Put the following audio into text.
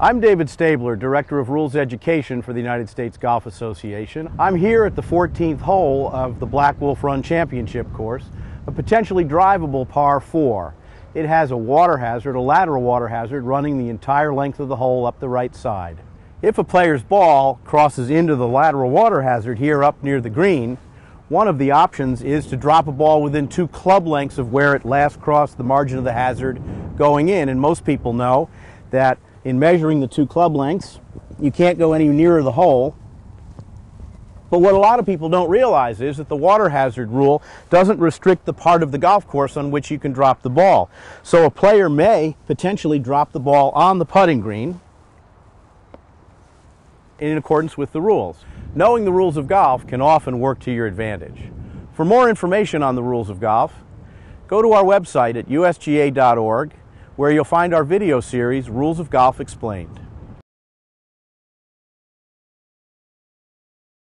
I'm David Stabler, Director of Rules Education for the United States Golf Association. I'm here at the 14th hole of the Blackwolf Run Championship course, a potentially drivable par 4. It has a water hazard, a lateral water hazard, running the entire length of the hole up the right side. If a player's ball crosses into the lateral water hazard here up near the green, one of the options is to drop a ball within 2 club lengths of where it last crossed the margin of the hazard going in. And most people know that in measuring the 2 club lengths, you can't go any nearer the hole. But what a lot of people don't realize is that the water hazard rule doesn't restrict the part of the golf course on which you can drop the ball. So a player may potentially drop the ball on the putting green in accordance with the rules. Knowing the rules of golf can often work to your advantage. For more information on the rules of golf, go to our website at usga.org, where you'll find our video series, Rules of Golf Explained.